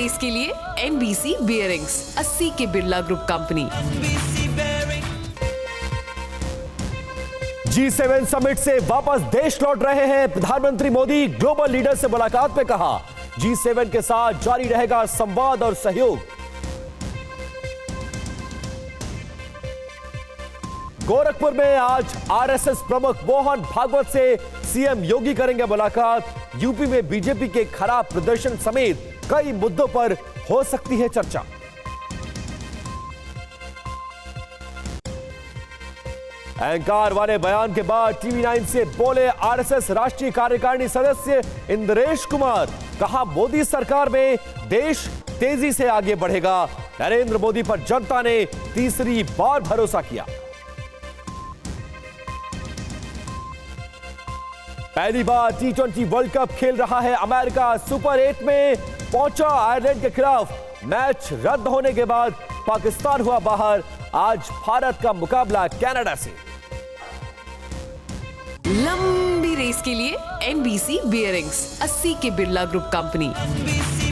Race के लिए NBC bearings, 80 के Birla group company. G7 summit से वापस देश लौट रहे हैं प्रधानमंत्री मोदी। ग्लोबल लीडर से मुलाकात में कहा, G7 के साथ जारी रहेगा संवाद और सहयोग। गोरखपुर में आज RSS प्रमुख मोहन भागवत से सीएम योगी करेंगे मुलाकात। यूपी में बीजेपी के खराब प्रदर्शन समेत कई मुद्दों पर हो सकती है चर्चा। अहंकार वाले बयान के बाद TV9 से बोले RSS राष्ट्रीय कार्यकारिणी सदस्य इंद्रेश कुमार। कहा, मोदी सरकार में देश तेजी से आगे बढ़ेगा। नरेंद्र मोदी पर जनता ने तीसरी बार भरोसा किया। पहली बार T20 वर्ल्ड कप खेल रहा है अमेरिका। सुपर 8 में पहुंचा आयरलैंड के खिलाफ। मैच रद्द होने के बाद पाकिस्तान हुआ बाहर। आज भारत का मुकाबला कनाडा से। लंबी रेस के लिए NBC बियरिंग्स, 80 के बिरला ग्रुप कंपनी।